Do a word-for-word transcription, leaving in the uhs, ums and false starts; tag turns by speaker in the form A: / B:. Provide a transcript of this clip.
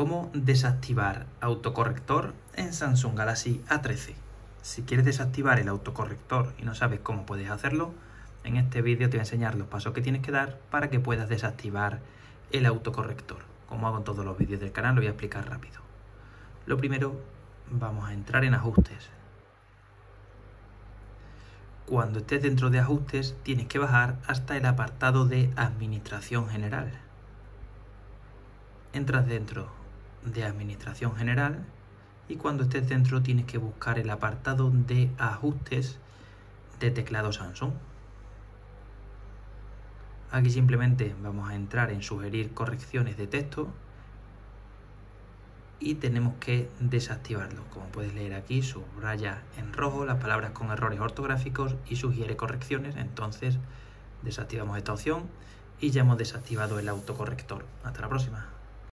A: ¿Cómo desactivar autocorrector en Samsung Galaxy A trece? Si quieres desactivar el autocorrector y no sabes cómo puedes hacerlo, en este vídeo te voy a enseñar los pasos que tienes que dar para que puedas desactivar el autocorrector. Como hago en todos los vídeos del canal, lo voy a explicar rápido. Lo primero, vamos a entrar en ajustes. Cuando estés dentro de ajustes, tienes que bajar hasta el apartado de administración general. Entras dentro de administración general y cuando estés dentro tienes que buscar el apartado de ajustes de teclado Samsung. Aquí simplemente vamos a entrar en sugerir correcciones de texto y tenemos que desactivarlo. Como puedes leer aquí, subraya en rojo las palabras con errores ortográficos y sugiere correcciones. Entonces desactivamos esta opción y ya hemos desactivado el autocorrector. Hasta la próxima.